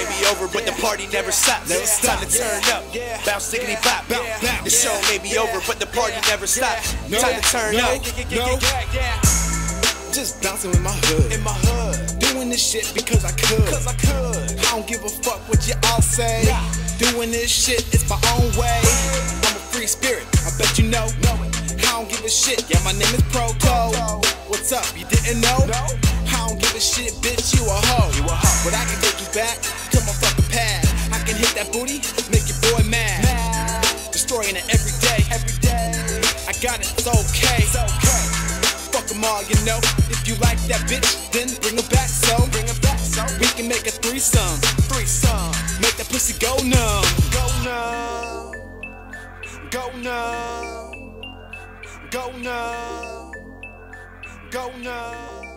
may be over, but the party never stops. Time to turn up, bounce diggity bop. The show may be over, but the party never stops. Time to turn up. Just bouncing with my hood. Doing this shit because I could. I don't give a fuck what you all say. Doing this shit, it's my own way. I'm a free spirit, I bet you know. I don't give a shit, yeah, my name is Proto. What's up, you didn't know? I don't give a shit, bitch, you a hoe. But I can take you back to my fucking past. I can hit that booty, make your boy mad. Destroying it every day. I got it, it's okay. Fuck them all, you know. If you like that bitch, then bring her back so we can make a threesome. Make that pussy go numb. Go numb. Go numb.